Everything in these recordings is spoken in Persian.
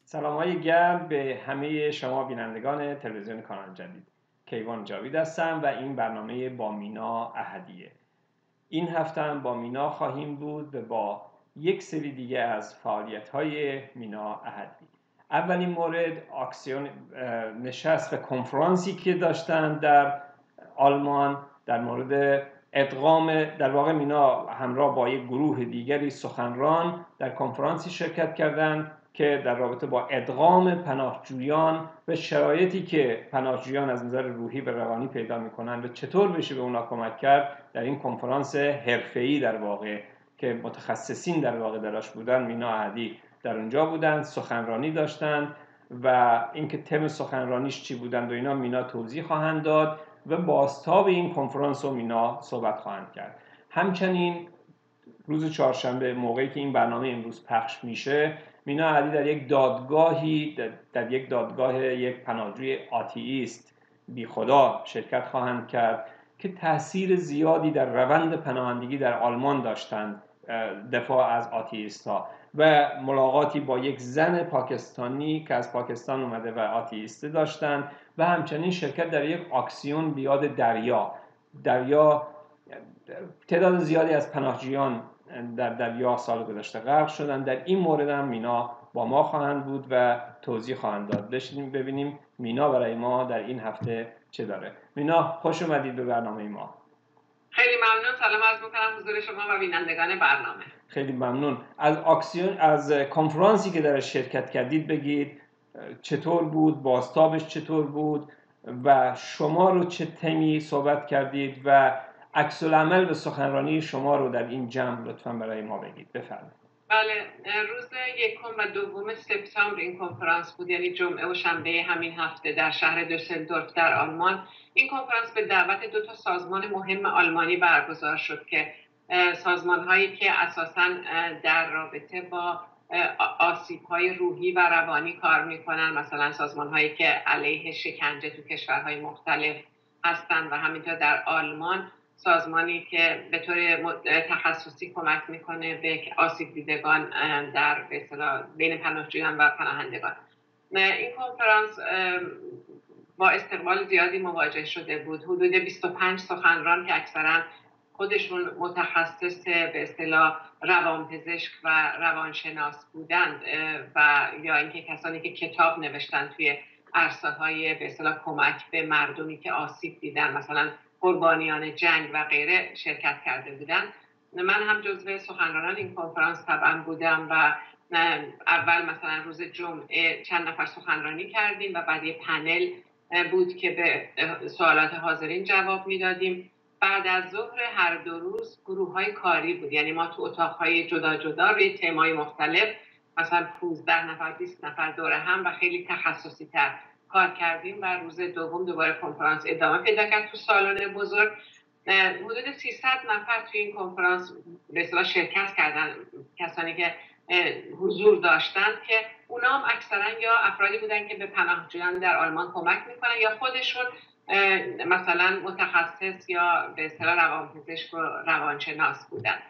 سلام‌های گرم به همه شما بینندگان تلویزیون کانال جدید. کیوان جاوید هستم و این برنامه با مینا احدیه. این هفته هم با مینا خواهیم بود و با یک سری دیگه از فعالیت‌های مینا احدی. اولین مورد اکسیون نشست و کنفرانسی که داشتن در آلمان در مورد ادغام، در واقع مینا همراه با یک گروه دیگری سخنران در کنفرانسی شرکت کردند که در رابطه با ادغام پناهجویان و شرایطی که پناهجویان از نظر روحی و روانی پیدا میکنن و چطور بشه به اونا کمک کرد، در این کنفرانس حرفه‌ای در واقع که متخصصین در واقع دراش بودن، مینا احدی در اونجا بودن، سخنرانی داشتن و اینکه تم سخنرانیش چی بودند و اینا مینا توضیح خواهند داد و بازتاب این کنفرانس رو مینا صحبت خواهند کرد. همچنین روز چهارشنبه موقعی که این برنامه امروز پخش میشه، مینا احدی در یک دادگاه یک پناهجوی آتئیست بی خدا شرکت خواهند کرد که تاثیر زیادی در روند پناهندگی در آلمان داشتند، دفاع از آتئیست ها، و ملاقاتی با یک زن پاکستانی که از پاکستان اومده و آتئیست داشتند و همچنین شرکت در یک اکسیون بیاد دریا. تعداد زیادی از پناهجویان در دریا سال گذشته غرق شدند. در این مورد هم مینا با ما خواهند بود و توضیح خواهند داد. بشینیم ببینیم مینا برای ما در این هفته چه داره. مینا، خوش اومدید به برنامه ما. خیلی ممنون. سلام عرض می‌کنم حضور شما و بینندگان برنامه. خیلی ممنون. از کنفرانسی که در شرکت کردید بگید چطور بود، بازتابش چطور بود و شما رو چه تمی صحبت کردید و عکس العمل به سخنرانی شما رو در این جمع لطفاً برای ما بگید. بفرمایید. بله، روز 1 و 2 سپتامبر این کنفرانس بود، یعنی جمعه و شنبه همین هفته در شهر دوسلدورف در آلمان. این کنفرانس به دعوت 2 سازمان مهم آلمانی برگزار شد که سازمان‌هایی که اساساً در رابطه با آسیب‌های روحی و روانی کار می‌کنن، مثلا سازمان‌هایی که علیه شکنجه تو کشورهای مختلف هستند و همینطور در آلمان سازمانی که به طور تخصصی کمک میکنه به آسیب دیدگان در بین پناهجویان و پناهندگان. این کنفرانس با استقبال زیادی مواجه شده بود. حدود 25 سخنران که اکثرا خودشون متخصص به اصطلاح روانپزشک و روانشناس بودند و یا اینکه کسانی که کتاب نوشتن توی عرصه‌های به اصطلاح کمک به مردمی که آسیب دیدن، مثلا قربانیان جنگ و غیره، شرکت کرده بودن. من هم جزو سخنرانان این کنفرانس طبعا بودم و اول مثلا روز جمعه چند نفر سخنرانی کردیم و بعد یه پنل بود که به سوالات حاضرین جواب میدادیم. بعد از ظهر هر 2 روز گروه‌های کاری بود، یعنی ما تو اتاق‌های جدا جدا روی تم‌های مختلف مثلا 15 نفر 20 نفر دور هم و خیلی تخصصی تر کار کردیم و روز دوم دوباره کنفرانس ادامه پیدا کرد تو سالن بزرگ. حدود 300 نفر توی این کنفرانس به اصطلاح شرکت کردن، کسانی که حضور داشتن که اونا هم اکثرا یا افرادی بودن که به پناهجویان در آلمان کمک میکنن یا خودشون مثلا متخصص یا به اصطلاح روانپزشک و روانشناس بودن.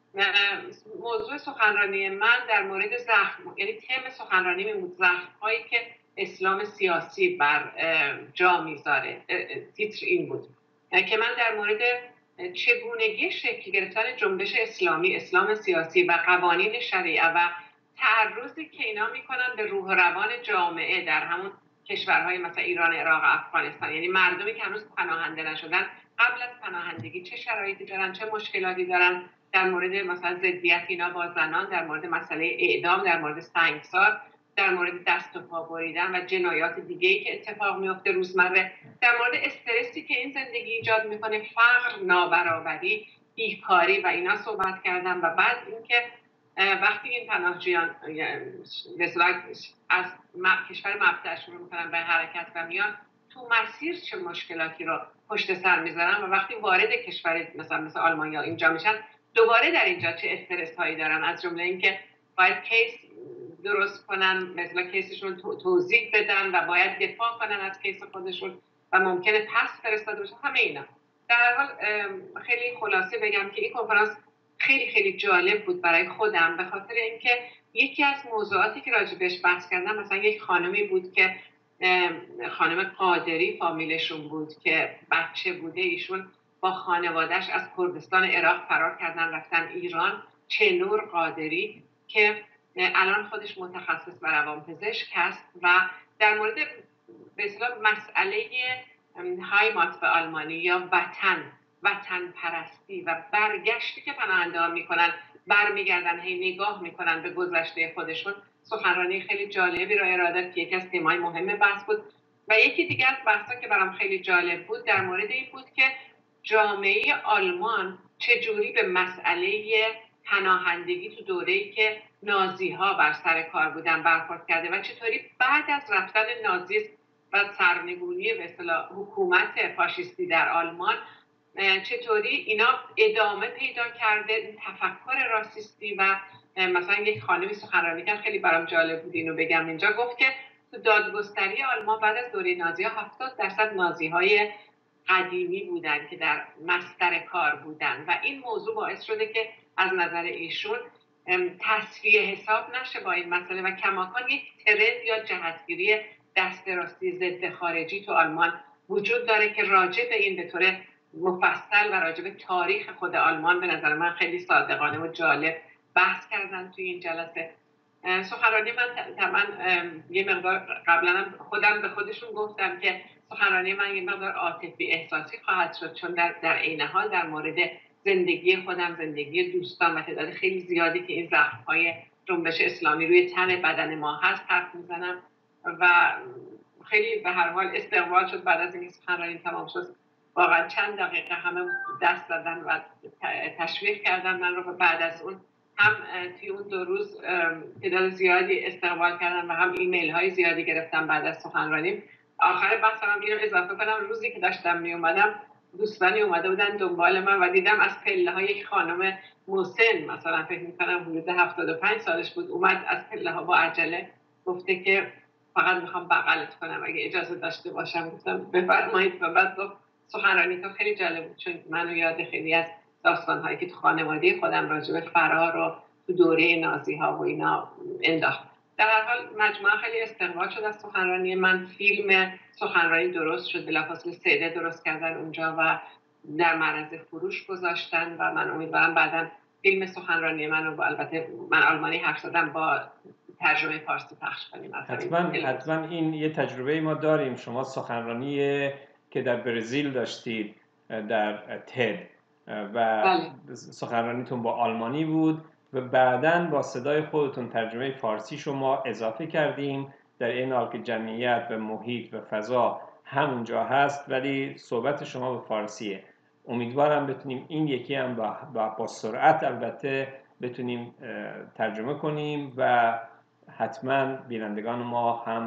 موضوع سخنرانی من در مورد زخم، یعنی تم سخنرانی بود زخم‌هایی که اسلام سیاسی بر جا میذاره. تیتر این بود که من در مورد چگونگی شکل گرفتن جنبش اسلامی، اسلام سیاسی و قوانین شریعه و تعرضی که اینا میکنن به روح و روان جامعه در همون کشورهای مثل ایران، عراق، افغانستان، یعنی مردمی که هنوز پناهنده نشدن قبل از پناهندگی چه شرایطی دارن، چه مشکلاتی دارن، در مورد مثلا ضدیت اینا با زنان، در مورد مسئله اعدام، در مورد سنگسار، در مورد دست و پا بریدن و جنایات دیگه‌ای که اتفاق میفته روزمره، در مورد استرسی که این زندگی ایجاد میکنه، فقر، نابرابری، بیکاری و اینا صحبت کردم. و بعد اینکه وقتی این پناهجویان از کشور مبدأ شروع میکنن به حرکت و میان تو مسیر چه مشکلاتی رو پشت سر میذارن و وقتی وارد کشور مثل آلمان یا اینجا میشن دوباره در اینجا چه استرس هایی دارن، از جمله اینکه باید کیس درست کنن، مثلا کیسشون توضیح بدن و باید دفاع کنن از کیس خودشون و ممکنه پس فرستاده بشه. همه اینا در هر حال خیلی خلاصه بگم که این کنفرانس خیلی خیلی جالب بود برای خودم، به خاطر اینکه یکی از موضوعاتی که راجبش بحث کردم مثلا یک خانمی بود که خانم قادری فامیلشون بود که بچه بوده، ایشون با خانوادهش از کردستان عراق فرار کردن رفتن ایران. چنور قادری که الان خودش متخصص و روانپزشک هست و در مورد به اصطلاح مسئله هایمات به آلمانی یا وطن پرستی و برگشتی که پناهنده‌ها میکنن، برمیگردن هی نگاه میکنن به گذشته خودشون، سخنرانی خیلی جالبی رو ارائه داد که یکی از تیم‌های مهم بحث بود. و یکی دیگه از بحثا که برام خیلی جالب بود در مورد این بود که جامعه آلمان چجوری به مسئله پناهندگی تو دوره‌ای که نازی‌ها بر سر کار بودن برخورد کرده و چطوری بعد از رفتن نازیسم و سرنگونی به اصطلاح حکومت فاشیستی در آلمان چطوری اینا ادامه پیدا کرده تفکر راسیستی. و مثلا یک خانمی سخنرانی کرد خیلی برام جالب بود اینو بگم اینجا، گفت که تو دادگستری آلمان بعد از دوره نازی‌ها 70% نازی‌های قدیمی بودن که در مستر کار بودن و این موضوع باعث شده که از نظر ایشون تصفیه حساب نشه با این مسئله و کماکان یک ترند یا جهتگیری دست راستی ضد خارجی تو آلمان وجود داره که راجع به این به طور مفصل و راجع به تاریخ خود آلمان به نظر من خیلی صادقانه و جالب بحث کردن توی این جلسه. سخنرانی من یه مقدار قبلا خودم به خودشون گفتم که سخنرانی من یه مقدار عاطفی احساسی خواهد شد، چون در عین حال در مورد زندگی خودم، زندگی دوستان و تعداد خیلی زیادی که این زخم‌های جنبش اسلامی روی تن بدن ما هست حرف میزنم و خیلی به هر حال استقبال شد. بعد از این سخنرانی تمام شد واقعا چند دقیقه همه دست دادن و تشویق کردن من رو و بعد از اون هم توی اون 2 روز تعداد زیادی استقبال کردن و هم ایمیل های زیادی گرفتم بعد از سخنرانیم. آخر بحثم هم اینو اضافه کنم، روزی که داشتم می اومدم دوستانی اومده بودن دنبال من و دیدم از پله ها یک خانم مسن، مثلا فکر میکنم حدود 75 سالش بود، اومد از پله ها با عجله گفته که فقط میخوام بغلت کنم اگه اجازه داشته باشم. گفتم بفرمایید. و بعد گفت سخنرانی تو خیلی جالب بود چون منو یاد خیلی از داستان‌هایی که تو خانواده خودم راجع به فرار و تو دوره نازی‌ها و اینا انداخت. در هر حال مجموعه خیلی استقبال شد از سخنرانی من. فیلم سخنرانی درست شد، بلافاصله CD درست کردن اونجا و در معرض فروش گذاشتن و من امیدوارم بعداً فیلم سخنرانی منو البته من آلمانی حرف زدم با ترجمه فارسی پخش کنیم. حتما این یه تجربه ما داریم. شما سخنرانی که در برزیل داشتید در تد و سخنرانیتون با آلمانی بود و بعداً با صدای خودتون ترجمه فارسی شما اضافه کردیم، در این حال که جمعیت و محیط و فضا همونجا هست ولی صحبت شما به فارسیه. امیدوارم بتونیم این یکی هم با سرعت البته بتونیم ترجمه کنیم و حتما بینندگان ما هم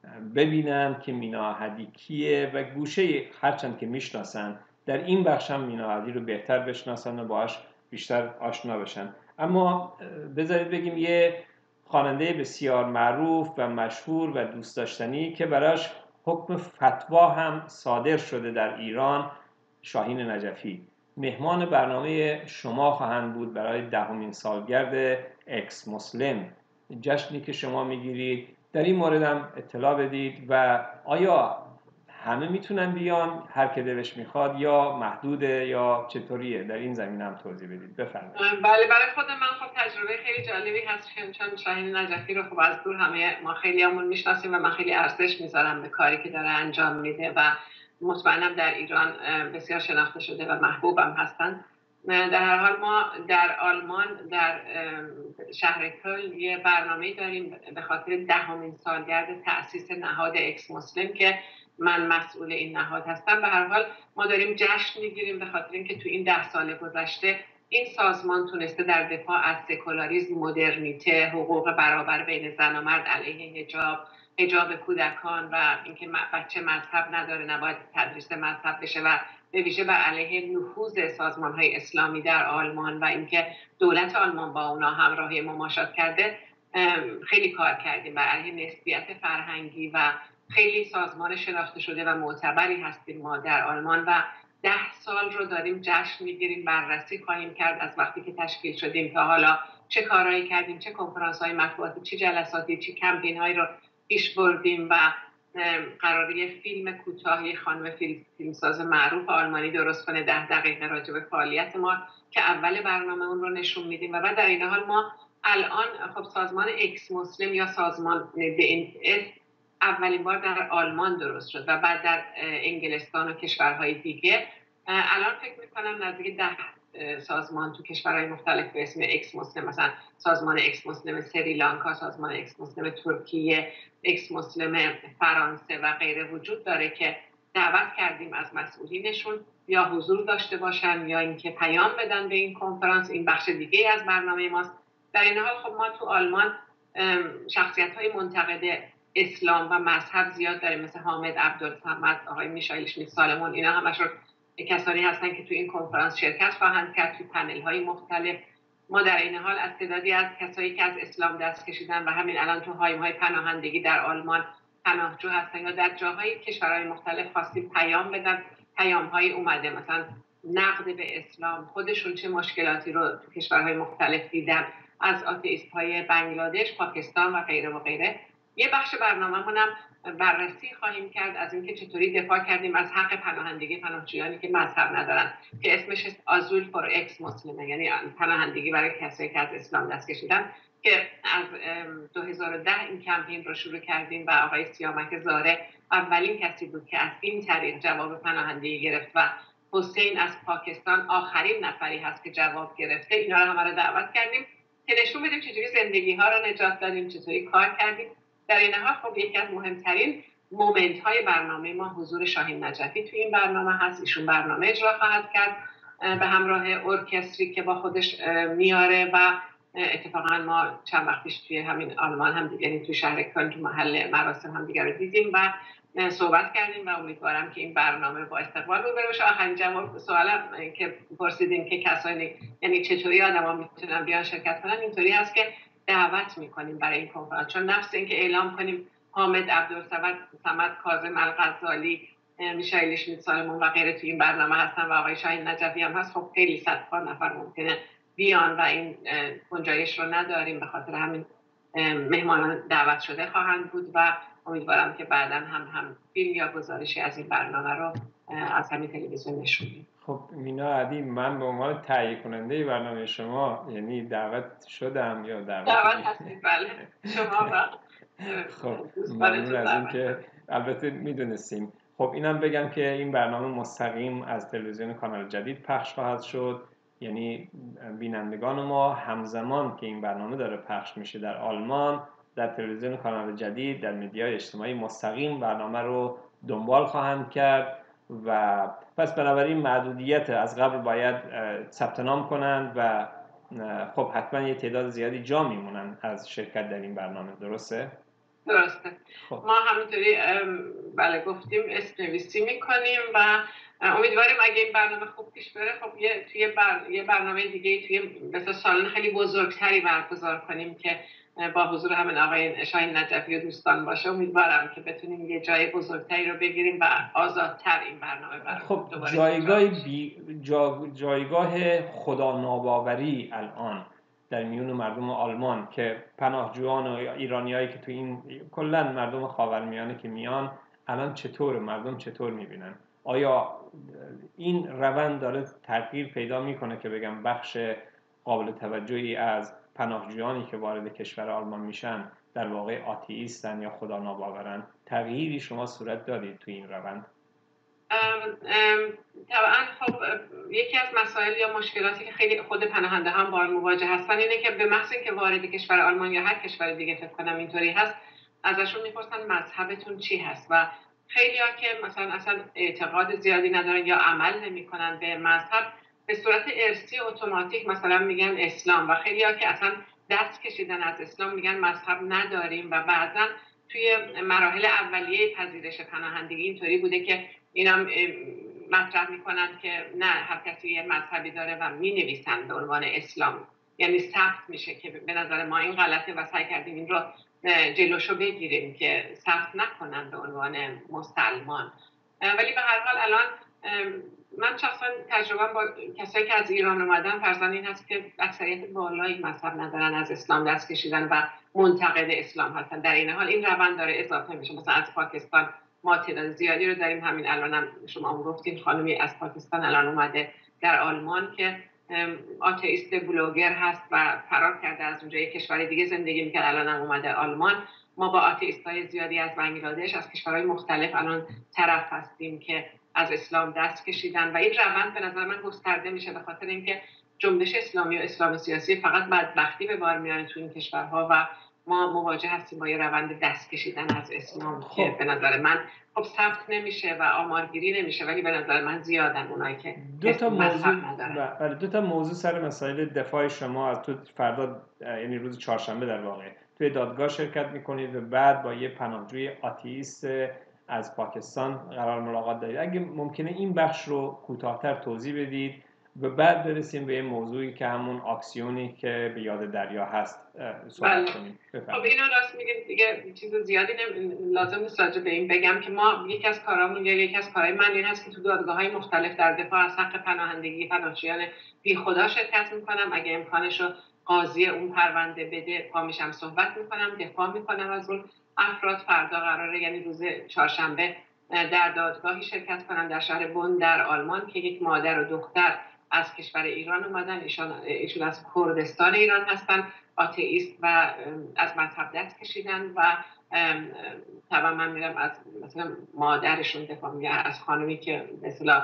ببینن که مینا احدی کیه و گوشه هرچند که میشناسن در این بخش هم مینا احدی رو بهتر بشناسن و باهاش بیشتر آشنا بشن. اما بذارید بگیم یه خواننده بسیار معروف و مشهور و دوست داشتنی که براش حکم فتوا هم صادر شده در ایران، شاهین نجفی، مهمان برنامه شما خواهند بود برای 10مین سالگرد اکس مسلم، جشنی که شما میگیرید. در این مورد هم اطلاع بدید و آیا همه میتونن بیان هر که دلش میخواد یا محدوده یا چطوریه؟ در این زمینه هم توضیح بدید. بفرمایید. بله، برای خود من خب تجربه خیلی جالبی هست چون شاهین نجفی رو خب از دور همه ما خیلی همون میشناسیم و من خیلی ارزش میذارم به کاری که داره انجام میده و مطمئنم در ایران بسیار شناخته شده و محبوبم هستن. در هر حال ما در آلمان در شهر کلن یه برنامه داریم به خاطر 10مین سالگرد تأسیس نهاد اکس مسلم که من مسئول این نهاد هستم. به هر حال ما داریم جشن میگیریم به خاطر اینکه تو این 10 سال گذشته این سازمان تونسته در دفاع از سکولاریسم، مدرنیته، حقوق برابر بین زن و مرد، علیه حجاب کودکان و اینکه بچه مذهب نداره نباید تدریس مذهب بشه و به ویژه بر علیه نفوذ سازمان‌های اسلامی در آلمان و اینکه دولت آلمان با اونا همراهی مماشات کرده خیلی کار کردیم. بر علیه نسبیت فرهنگی و خیلی سازمان شناخته شده و معتبری هستیم ما در آلمان و 10 سال رو داریم جشن میگیریم. بررسی خواهیم کرد از وقتی که تشکیل شدیم تا حالا چه کارهایی کردیم، چه کنفرانس‌های مطبوعاتی، چه جلساتی، چه کمپین‌هایی رو پیش بردیم و قراره فیلم کوتاه خانم فیلمساز معروف آلمانی درست کنه 10 دقیقه راجع به فعالیت ما که اول برنامه اون رو نشون میدیم و بعد در این حال ما الان خب سازمان اکس مسلم یا سازمان BNS اولین بار در آلمان درست شد و بعد در انگلستان و کشورهای دیگه الان فکر میکنم نزدیک 10 سازمان تو کشورهای مختلف به اسم اکس مسلم، مثلا سازمان اکس مسلم سریلانکا، سازمان اکس مسلم ترکیه، اکس مسلم فرانسه و غیره وجود داره که دعوت کردیم از مسئولینشون یا حضور داشته باشن یا اینکه پیام بدن به این کنفرانس. این بخش دیگه از برنامه ماست. در این حال خب ما تو آلمان شخصیت‌های منتقد اسلام و مذهب زیاد داریم، مثل حامد عبدالصمد، آقای میشایل شمیت سالمون. اینا همشون کسانی هستن که تو این کنفرانس شرکت خواهند کرد تو پنل‌های مختلف. ما در این حال از تعدادی از کسایی که از اسلام دست کشیدن و همین الان تو هایم‌های پناهندگی در آلمان پناهجو هستن یا در جاهای کشورهای مختلف خواستیم پیام بدن. پیام‌های اومده مثلا نقد به اسلام، خودشون چه مشکلاتی رو تو کشورهای مختلف دیدن، از آتئیست‌های بنگلادش، پاکستان و غیره و غیره. یه بخش برنامه‌مون هم بررسی خواهیم کرد از اینکه چطوری دفاع کردیم از حق پناهندگی پناهجویانی که مذهب ندارن که اسمش آزول فور اکس مسلمه، یعنی پناهندگی برای کسایی که از اسلام دست کشیدن، که از 2010 این کمپین رو شروع کردیم و آقای سیامک زاره اولین کسی بود که از این طریق جواب پناهندگی گرفت و حسین از پاکستان آخرین نفری هست که جواب گرفته. اینا رو همه رو دعوت کردیم که نشون بدیم چجوری زندگی ها رو نجات دادیم، چطوری کار کردیم. در این حال خب یکی از مهمترین مومنت های برنامه ما حضور شاهین نجفی تو این برنامه هست. ایشون برنامه اجرا خواهد کرد به همراه ارکستری که با خودش میاره و اتفاقا ما چند وقت پیش توی همین آلمان هم یعنی توی شهر کلن تو محل مراسم هم دیگر رو دیدیم و صحبت کردیم و امیدوارم که این برنامه با استقبال روبرو بشه. آخرین جواب سوالم که پرسیدیم که کسانی یعنی چطوری آدما میتونن بیان شرکت کنن، اینطوری هست که دعوت میکنیم برای این کنفرانس، چون نفس این که اعلام کنیم حامد عبدالصمد، کاظم الغزالی، میشایل شمیت سالمون و غیره توی این برنامه هستن و آقای شاهین نجفی هم هست، خب خیلی صدها نفر ممکنه بیان و این گنجایش رو نداریم. به خاطر همین مهمانان دعوت شده خواهند بود و امیدوارم که بعدا هم فیلم یا گزارشی از این برنامه رو از همین تلویزیون نشون بدیم. خب مینا عدی، من به عنوان تهیه کننده برنامه شما یعنی دعوت شدم یا دعوت هستید؟ بله، شما و خب ممنون از این که البته میدونستیم. خب اینم بگم که این برنامه مستقیم از تلویزیون کانال جدید پخش خواهد شد، یعنی بینندگان ما همزمان که این برنامه داره پخش میشه در آلمان، در تلویزیون کانال جدید در مدیای اجتماعی مستقیم برنامه رو دنبال خواهند کرد و پس بنابراین محدودیت از قبل باید ثبت نام کنند و خب حتما یه تعداد زیادی جا میمونن از شرکت در این برنامه. درسته؟ درسته. خب. ما همونطوری بله گفتیم اسم نویسی میکنیم و امیدواریم اگه این برنامه خوب پیش بره خب یه برنامه دیگه توی مثلا سالن خیلی بزرگتری برگزار کنیم که با حضور همین آقای شاهین نجفی و دوستان باشه. امیدوارم که بتونیم یه جای بزرگتری رو بگیریم و آزادتر این برنامه برای خب جایگاه خدا ناباوری الان در میون مردم آلمان که پناهجویان و ایرانیایی که تو این کلا مردم خاورمیانه که میان الان چطور مردم چطور میبینن؟ آیا این روند داره تغییر پیدا میکنه که بگم بخش قابل توجهی از پناهجویانی که وارد کشور آلمان میشن در واقع آتئیستن یا خدا ناباورن؟ تغییری شما صورت دادید تو این روند؟ طبعا خب یکی از مسائل یا مشکلاتی که خیلی خود پناهنده هم با مواجه هستن اینه که به محض اینکه وارد کشور آلمان یا هر کشور دیگه فکر کنم اینطوری هست، ازشون میپرسن مذهبتون چی هست و خیلی‌ها که مثلا اصلا اعتقاد زیادی ندارن یا عمل نمی‌کنن به مذهب، به صورت ارثی اتوماتیک مثلا میگن اسلام و خیلی‌ها که اصلا دست کشیدن از اسلام میگن مذهب نداریم و بعضا توی مراحل اولیه پذیرش پناهندگی اینطوری بوده که اینا مطرح میکنن که نه هر کسی یه مذهبی داره و مینویسن به عنوان اسلام، یعنی ثبت میشه که به نظر ما این غلطه و سعی کردیم این رو جلوشو بگیریم که ثبت نکنن به عنوان مسلمان. ولی به هر حال الان من شخصا تجربه با کسایی که از ایران اومدن فرضاً این هست که اکثریت بالایی مذهب ندارن، از اسلام دست کشیدن و منتقد اسلام هستن. در این حال این روند داره اضافه میشه. مثلا از پاکستان ما تعداد زیادی رو داریم. همین الانم شما گفتین خانمی از پاکستان الان اومده در آلمان که آتئیست بلوگر هست و فرار کرده از اونجا یک کشور دیگه زندگی میکنه، الانم اومده آلمان. ما با آتئیست‌های زیادی از بنگلادش، از کشورهای مختلف الان طرف هستیم که از اسلام دست کشیدن و این روند به نظر من گسترده میشه به خاطر اینکه جنبش اسلامی و اسلام سیاسی فقط بدبختی به بار میاره تو این کشورها و ما مواجه هستیم با یه روند دست کشیدن از اسلام که به نظر من خب ثبت نمیشه و آمارگیری نمیشه، ولی به نظر من زیادن اونایی که دو تا موضوع سر مسائل دفاع شما از تو فردا، یعنی روز چهارشنبه در واقع توی دادگاه شرکت میکنید و بعد با یه پناهجوی آتئیست از پاکستان قرار ملاقات دارید. اگه ممکنه این بخش رو کوتاه‌تر توضیح بدید و بعد برسیم به موضوعی که همون آکسیونی که به یاد دریا هست صحبت کنیم. خب اینو راست میگید دیگه، چیز زیادی لازم نیست راجع به این بگم که ما یکی از کارامون یا یکی از کارهای من این هست که تو دادگاه‌های مختلف در دفاع از حق پناهندگی پناهجویان بیخدا شرکت میکنم. اگه امکانش رو قاضی اون پرونده بده پا میشم صحبت میکنم، دفاع میکنم از اون افراد. فردا قراره، یعنی روز چهارشنبه، در دادگاهی شرکت کنم در شهر بن در آلمان که یک مادر و دختر از کشور ایران اومدن. ایشون از کردستان ایران هستن، آتئیست و از مذهب دست کشیدن و طبعا من میرم از مثلا مادرشون دفاع میگم، از خانمی که مثلا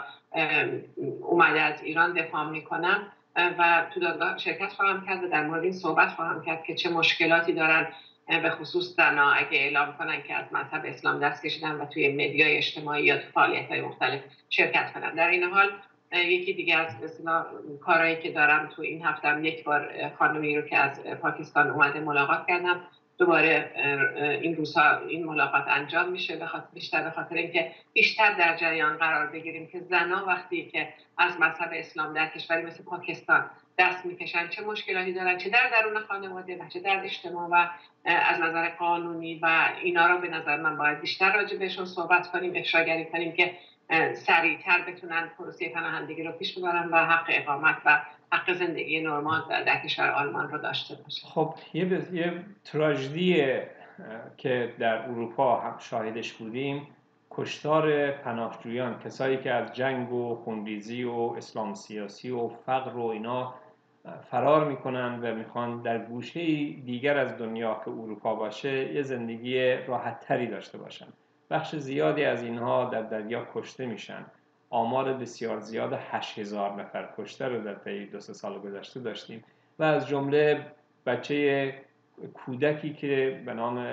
اومده از ایران دفاع میکنم و تو دادگاه شرکت خواهم کرد و در مورد این صحبت خواهم کرد که چه مشکلاتی دارن به خصوص زن‌ها اگه اعلام کنن که از مذهب اسلام دست کشیدن و توی مدیای اجتماعی یا تو فعالیت‌های مختلف شرکت کنن. در این حال یکی دیگه از مثلا کارهایی که دارم تو این هفته یک بار خانمی رو که از پاکستان اومده ملاقات کردم. دوباره این روزها این ملاقات انجام میشه بیشتر به خاطر اینکه بیشتر در جریان قرار بگیریم که زن‌ها وقتی که از مذهب اسلام در کشوری مثل پاکستان دست میکشن چه مشکلاتی دارن، چه در درون خانواده و چه در اجتماع و از نظر قانونی، و اینا رو به نظر من باید بیشتر راجع بهشون صحبت کنیم، افشاگری کنیم که سریعتر بتونن پروسه پناهندگی رو پیش ببرن و حق اقامت و حق زندگی نرمال در کشور آلمان رو داشته باشن. خب یه تراژدی که در اروپا هم شاهدش بودیم، کشتار پناهجویان، کسایی که از جنگ و خونریزی و اسلام سیاسی و فقر و اینا فرار میکنن و میخوان در گوشه دیگر از دنیا که اروپا باشه یه زندگی راحت تری داشته باشن. بخش زیادی از اینها در دریا کشته میشن. آمار بسیار زیاد 8000 نفر کشته رو در طی 2-3 سال گذشته داشتیم و از جمله بچه کودکی که به نام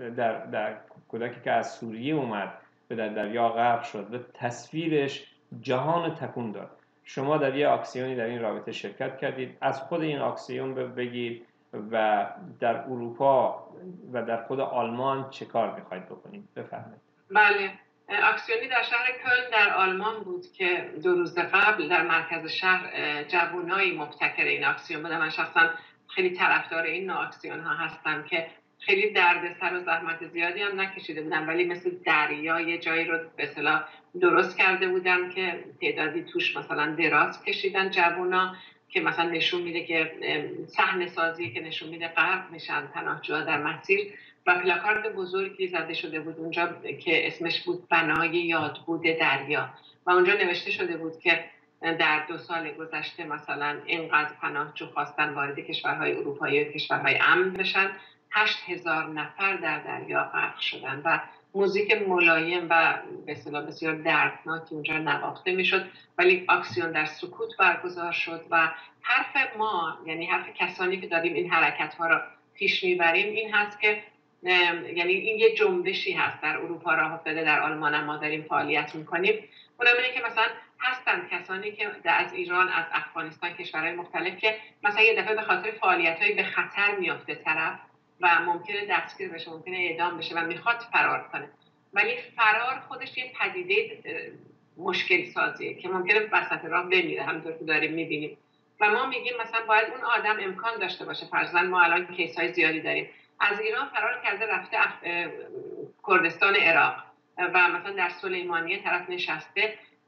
در کودکی که از سوریه اومد و در دریا غرق شد و تصویرش جهان تکون داد. شما در یه اکسیونی در این رابطه شرکت کردید، از خود این اکسیون بگید و در اروپا و در خود آلمان چه کار میخواید بکنید؟ بفرمایید. بله، اکسیونی در شهر کلن در آلمان بود که 2 روز قبل در مرکز شهر جوانای مبتکر این اکسیون بودن. من شخصا خیلی طرفدار این نوع اکسیون ها هستم که خیلی دردسر و زحمت زیادی هم نکشیده بودن، ولی مثل دریا یه جایی رو به اصطلاح درست کرده بودن که تعدادی توش مثلا دراز کشیدن جوونا که مثلا نشون میده که صحنه سازی که نشون میده غرق میشن پناهجوها در مسیر، و پلاکارد بزرگی زده شده بود اونجا که اسمش بود بنای یادبود دریا و اونجا نوشته شده بود که در 2 سال گذشته مثلا اینقدر پناهجو خواستن وارد کشورهای اروپایی و کشورهای امن بشن، 8000 نفر در دریا غرق شدن و موزیک ملایم و به اصطلاح بسیار دردناکی اونجا نواخته میشد، ولی اکسیون در سکوت برگزار شد و حرف ما، یعنی حرف کسانی که داریم این حرکت ها را پیش میبریم این هست که یعنی این یه جنبشی هست در اروپا راه افتاده، در آلمان هم ما داریم فعالیت میکنیم. اونم اینه که مثلا هستن کسانی که از ایران، از افغانستان، کشورهای مختلف که مثلا یه دفعه به خاطر فعالیت‌های به خطر میافته طرف و ممکنه دستگیر بشه، ممکنه اعدام بشه و میخواد فرار کنه، ولی فرار خودش یه پدیده مشکل سازیه که ممکنه وسط راه بمیره، همونطور که داریم میبینیم. و ما میگیم مثلا باید اون آدم امکان داشته باشه، فرضاً ما الان کیس‌های زیادی داریم، از ایران فرار کرده رفته کردستان عراق و مثلا در سلیمانیه طرف نشسته،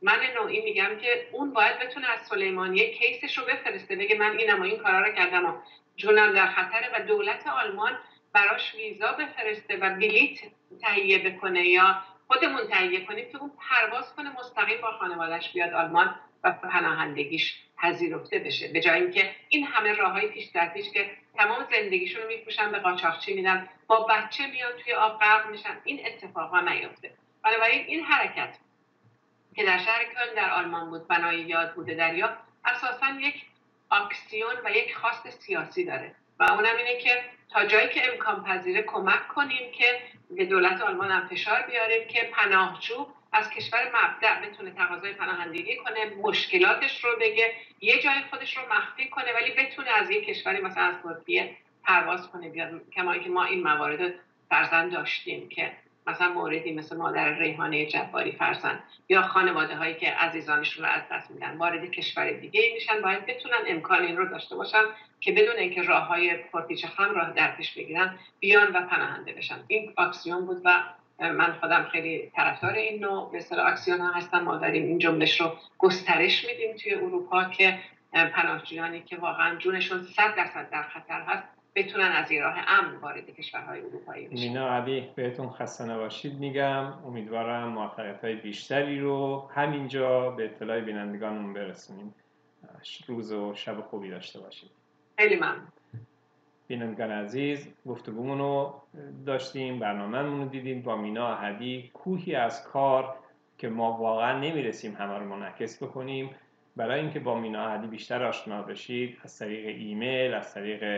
من نوعی میگم که اون باید بتونه از سلیمانیه کیسش رو بفرسته، بگه من اینم و این کارا رو کردم و جونم در خطره، و دولت آلمان براش ویزا بفرسته و بلیت تهیه بکنه یا خودمون تهیه کنیم که اون پرواز کنه مستقیم با خانواده‌اش بیاد آلمان و پناهندگیش پذیرفته بشه، به جای اینکه این همه راههای پیش در پیش که تمام زندگیشون رو میفروشن به قاچاقچی میدن، با بچه میان توی آب غرق میشن، این اتفاقا نیفته. بنابراین این حرکت که در شهر کلن در آلمان بود، بنای یاد بوده دریا، اساساً یک اکسیون و یک خواست سیاسی داره و اونم اینه که تا جایی که امکان پذیره کمک کنیم که به دولت آلمان هم فشار بیاریم که پناهجو از کشور مبدأ بتونه تقاضای پناهندگی کنه، مشکلاتش رو بگه، یه جای خودش رو مخفی کنه، ولی بتونه از یک کشوری مثلا از ترکیه پرواز کنه بیاد. کما که ما این موارد فرزند داشتیم که مثلا موردی مثل مادر ریحانه جباری فرزند یا خانواده هایی که عزیزانشون رو از دست میدن وارد کشور دیگه میشن، باید بتونن امکان این رو داشته باشن که بدون اینکه راههای پرپیچ خم راه در پیش بگیرن بیان و پناهنده بشن. این اکسیون بود و من خودم خیلی طرفدار این نوع به اصطلاح اکسیون ها هستم. ما داریم این جنبش رو گسترش میدیم توی اروپا که پناهجویانی که واقعا جونشون 100% در خطر هست بتونن از این راه امن وارد کشورهای اروپایی بشن. مینا علی، بهتون خسته نباشید میگم. امیدوارم موفقیت‌های بیشتری رو همینجا به اطلاع بینندگانمون برسونیم. روز و شب خوبی داشته باشید. خیلی ممنون. بینندگان عزیز، گفتگومون رو داشتیم، برنامه‌مون رو دیدیم با مینا احدی. کوهی از کار که ما واقعا نمیرسیم همه رو منعکس بکنیم. برای اینکه با مینا احدی بیشتر آشنا بشید، از طریق ایمیل، از طریق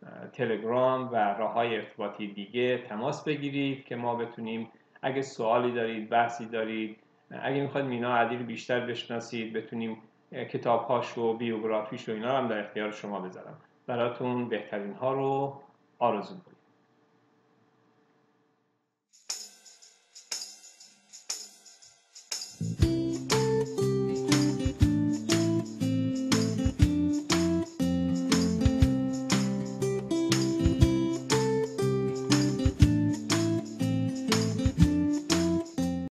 تلگرام و راه‌های ارتباطی دیگه تماس بگیرید که ما بتونیم، اگه سوالی دارید، بحثی دارید، اگه میخواید مینا احدی رو بیشتر بشناسید، بتونیم کتاب‌هاش و بیوگرافیش و اینا هم در اختیار شما بذارم. براتون بهترین ها رو آرزو می‌کنم.